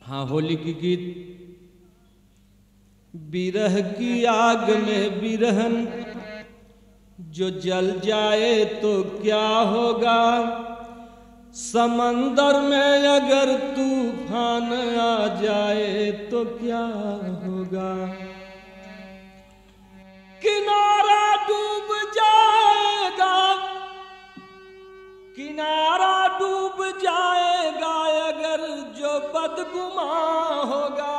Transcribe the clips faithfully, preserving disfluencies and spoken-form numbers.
हाँ, होली की गीत। बिरह की आग में बिरहन जो जल जाए तो क्या होगा, समंदर में अगर तूफान आ जाए तो क्या होगा। किनारा डूब जाएगा, किनारा डूब जाएगा अगर जो बदगुमां होगा,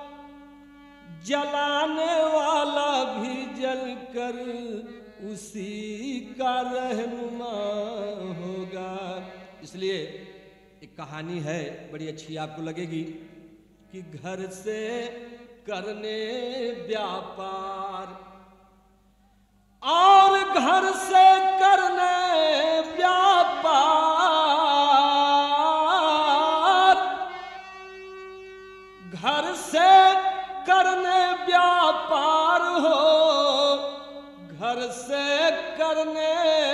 जलाने वाला भी जलकर उसी का रहनुमा होगा। इसलिए एक कहानी है, बड़ी अच्छी आपको लगेगी, कि घर से करने व्यापार और घर से करने व्यापार, घर से करने व्यापार हो, घर से करने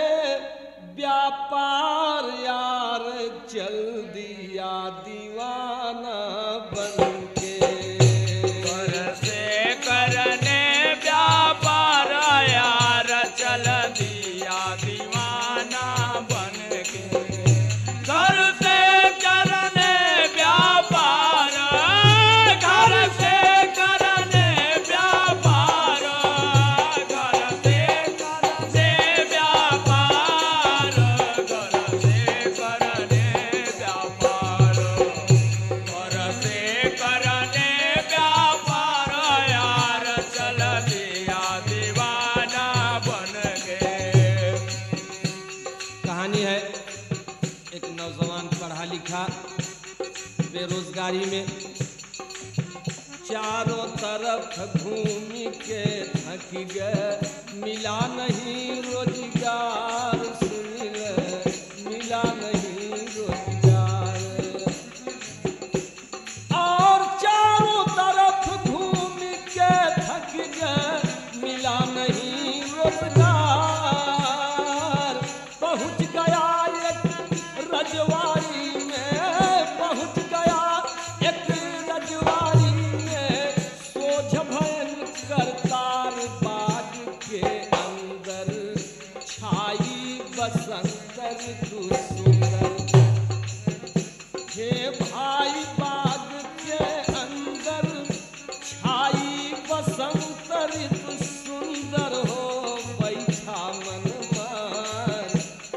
व्यापार यार चल दिया दीवाना बन के। घर से करने व्यापार यार चल दिया दीवाना बन के। घर से करने व्यापार, घर से करने व्यापार, घर से करने व्यापार, घर से करने व्यापार, घर से करने व्यापार यार चल दिया दीवाना बन के। कहानी है, एक नौजवान पढ़ा लिखा बेरोजगारी में चारों तरफ घूम के थक गए, मिला नहीं रोजगार, सुनिल मिला नहीं रोजगार। और चारों तरफ घूम के थक गए, मिला नहीं रोजगार। पहुंच गया एक रजवाड़ी में, पहुंच गया एक रजवाड़ी में, सोझ भयन करतार बाग के अंदर छाई बसंत ऋतु सुंदर। हे भाई बाग के अंदर छाई बसंत ऋतु सुंदर हो, बैठा मन मार,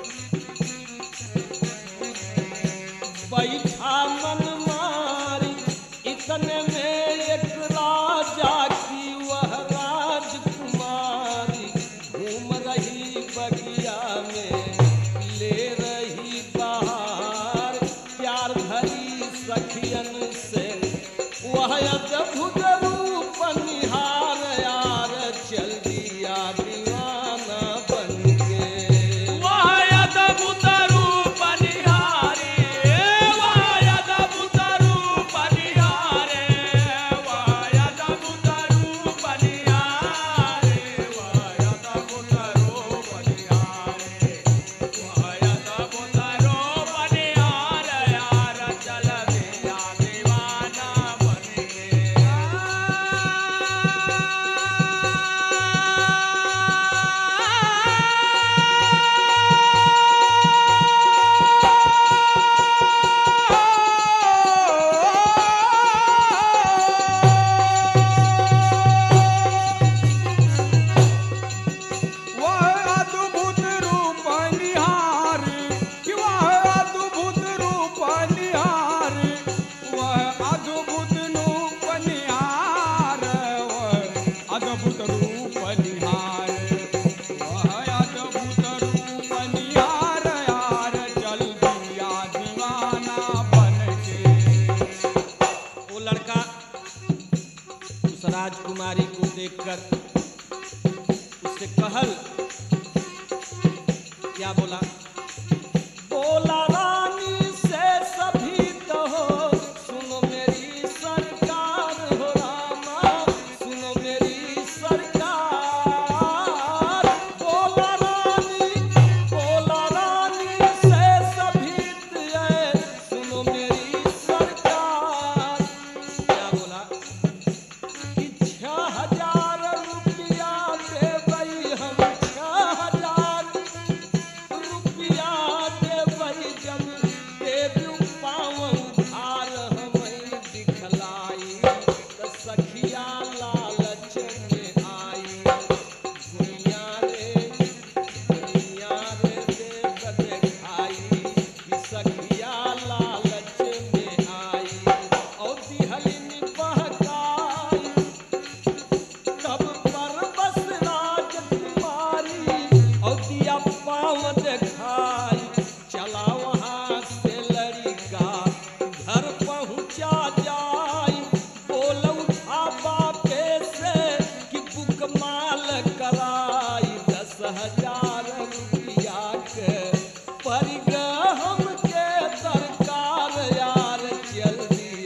बैठा मन मारी। इतने में एक राजा की वह राजकुमारी घूम रही बगिया में, ले रही बहार प्यार भरी सखियन से, वह अद्भुत रूप निहार यार चल दिया दीवाना बन के। वह अद्भुत रूप निहारे, वह अद्भुत रूप निहारे, वह अद्भुत रूप निहारे, वह अद्भुत रूप निहारे, वह अद्भुत रूप निहारे यार चल दिया दीवाना बन के। वह अद्भुत रूप निहारे, वह अद्भुत रूप निहारे, वह अद्भुत रूप निहारे, वह अद्भुत रूप निहारे, वह अद्भुत रूप निहारे यार चल दिया दीवाना बन के। वो लड़का उस राजकुमारी को देखकर उससे कहल, क्या बोला? बोला रानी से सभी तो हो, सुनो मेरी सरकार हो रामा, सुनो मेरी सरकार। बोला रानी, बोला रानी से सभी, सुनो मेरी सरकार।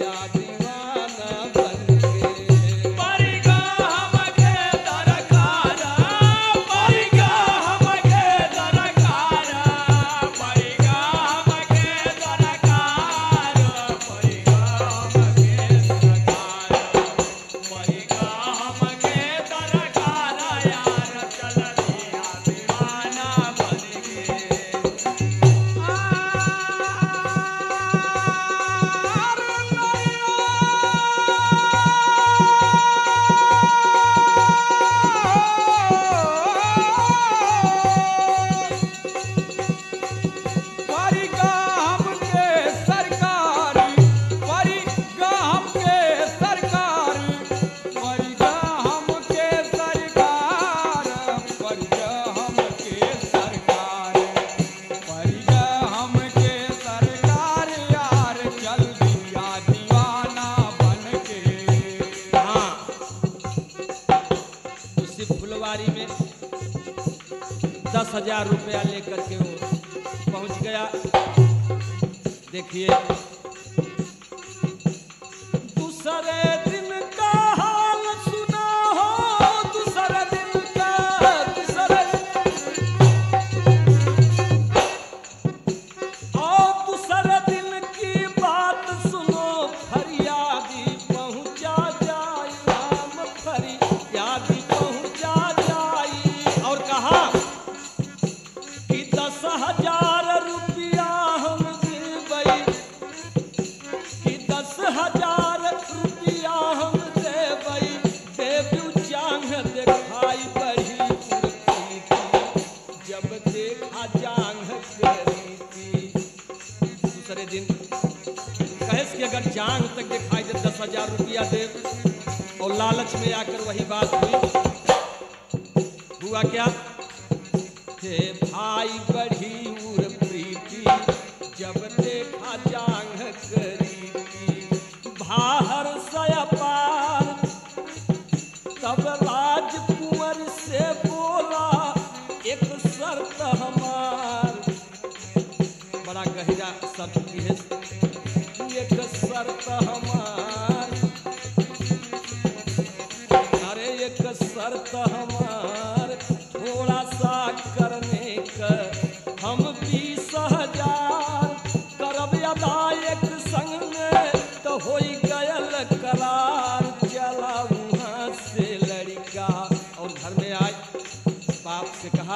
दिया दीवाना बन के। परिगा हमके दरकारा, परिगा हमके दरकारा, परिगा हमके दरकारा, परिगा हमके दरकारा, परिगा हमके दरकारा यार चल दिया दीवाना बन के। परिगा हमके सरकारी, परिगा हमके सरकारी, परिगा हमके सरकार, परिगा हमके सरकार, परिगा हमके सरकार यार चल दिया दीवाना बन के। हाँ, उसी फुलवारी में दस हजार रुपया लेकर के वो पहुंच गया। देखिए दूसरे दिन का हाल सुना हो, दूसरे दिन का, दूसरे और दूसरे दिन की बात सुनो, फरियादी पहुंचा जाए, राम फरियादी पहुंचा जाए। और कहा कि दस हजार रुपया हम देबै, कि दस हजार रुपया हम देबै, देबू जांघ देखाई बड़ी पुरती, जब देखा जांघ करी थी। दूसरे दिन कहेस कि अगर जांघ तक दिखाई दे दस हजार रुपया दे, और लालच में आकर वही बात हुई। हुआ क्या? हे भाई बढ़ी उर प्रीति, जब देखा जांघ करी थी, बाहर से पार तब राजकुंवर से बोला एक शर्त हमार, बड़ा गहरा शर्त की है, एक शर्त हमार, अरे एक शर्त हमार, थोड़ा सा करने का हम बीस हजार करब अदा एक संग में, तो हो गयल करार। चला वहाँ से लड़का और घर में आए, बाप से कहा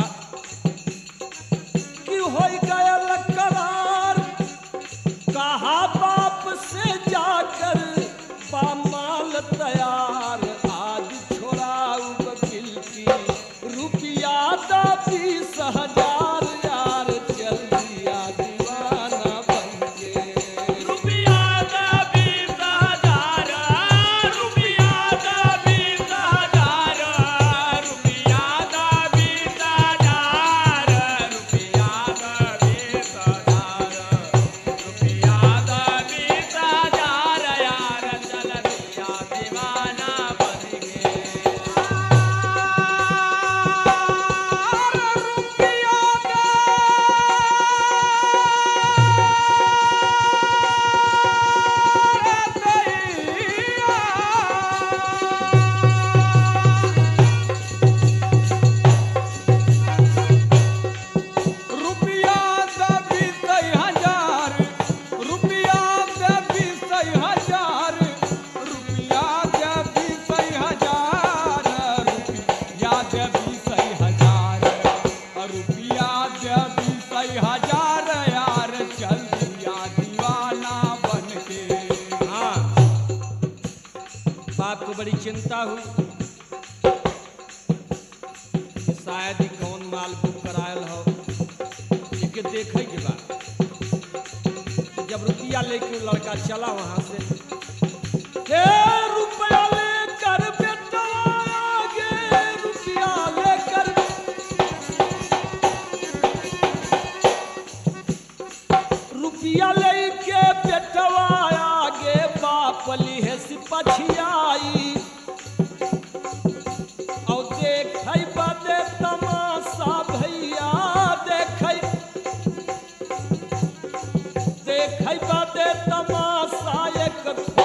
कि हो गयल करार। कहा बाप से जाकर पामाल तैयार, आज छोड़ाऊ वकील की, रुपया दा बीस हजार यार चल दिया दीवाना बन के। रुपया दा बीस हजार, रुपया दा बीस हजार, रुपया दा बीस हजार, रुपया दा बीस हजार, रुपया दा बीस हजार यार चल दिया दीवाना बन के। रुपया दा बीस हजार, रुपया दा बीस हजार, रुपया दा बीस हजार, रुपया दा बीस हजार, रुपया दा बीस हजार यार चल दिया दीवाना बन के। हाँ, बाप को बड़ी चिंता हुई कि शायद ही कौन माल बुक करायल हो, एक देखे के बाद जब रुपया लेके वो लड़का चला वहां से, हे रुपया लेकर बेटा आगे, रुपया लेकर, रुपया लेके बेटवा आगे, बाप लिहे से पछियाई, और देख बदे तमाशा भैया, देख देख बदे तमाशा एक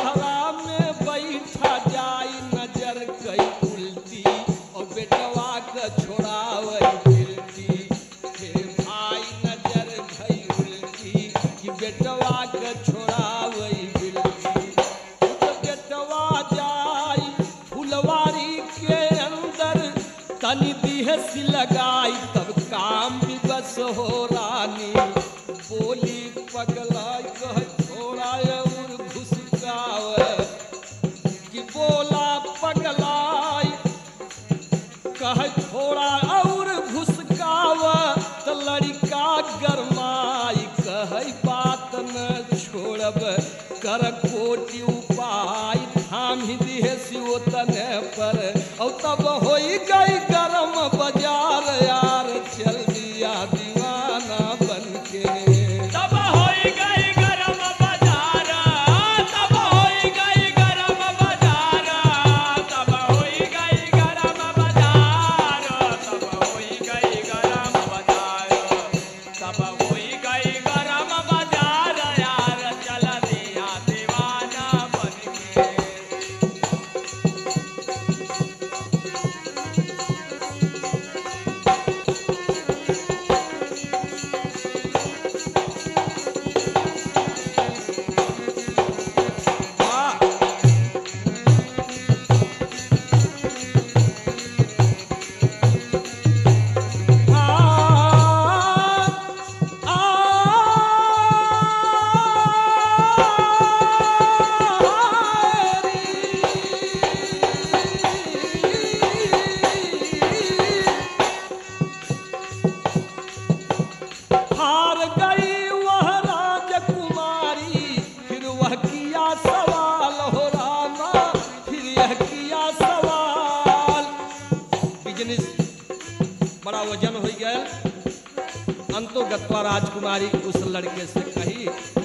कोई उपाय थाम ही दिहे सियो तने पर और तब होई गई गरम बाजार यार चल दिया दीवाना बनके तब होई गई गरम बाजार तब होई गई गरम बाजार तब होई गई गरम बाजार तब होई गई गरम बाजार तब होई गई गरम बाजार यार चल दिया दीवाना बनके हार गई वह राजकुमारी फिर वह किया सवाल हो रामा फिर यह किया सवाल बिजनेस बड़ा वजन हो गया अंतोगत्वा राजकुमारी उस लड़के से कही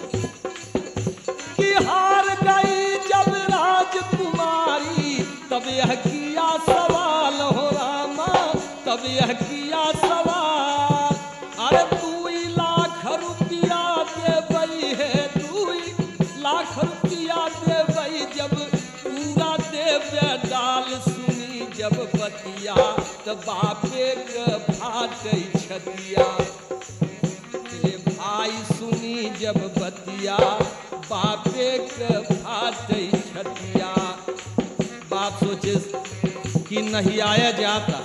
कि हार गई जब राजकुमारी तब यह किया सवाल हो रामा तब यह किया सवाल अरे तू ही लाख रुपया दे बई है तू ही लाख रुपया दे बई जब पूरा देवे डाल सुनी जब बतिया तो बापे के फाटे छतिया रे भाई सुनी जब बतिया बापे के फाटे छतिया बाप सोचे कि नहीं आया जाता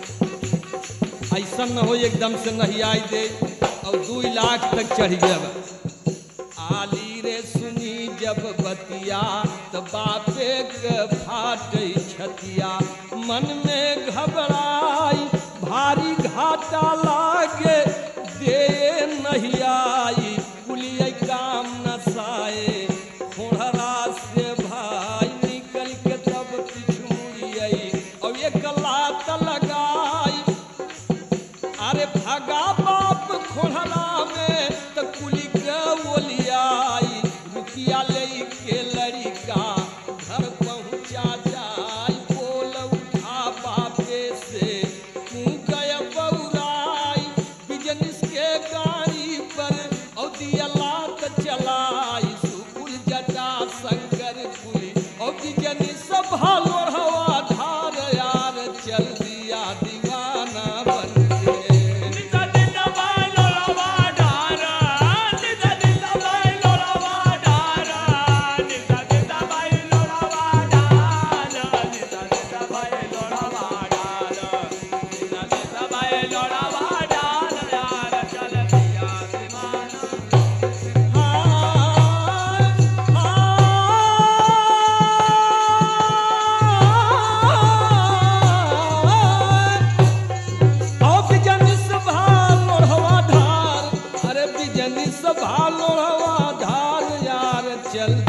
ऐसा न हो एकदम से नहीं आई दे और दो लाख तक चढ़ गया आली रे सुनी जब बतिया तो बापे के फाटे छतिया मन में घबराई भारी घाटा लागे दे नहीं आई कुलिए काम न साए खोहरा से भाई निकल के तब पिछु मुड़िए और एक लात लगाई अरे भगा बाप खोहरा में तो कुली के ओलियाई रुकिया ले के लड़का घर पहुंचा जाई बोल उठा बापे से तू गया बौराई बिजनेस के गाड़ी पर और दिया लात चलाई सुकुल जटा शंकर कुली और बिजनेस भालो हवा धार यार चल दिया दीवाना बनके निता निता बाइलो रवा डारा निता निता बाइलो रवा डारा निता निता बाइलो रवा डारा निता निता बाइलो रवा डारा निता निता बाइलो रवा डारा यार चल दिया दीवाना और बिजनेस भालो हवा धार अरे बिजनेस भालो हवा धार यार चल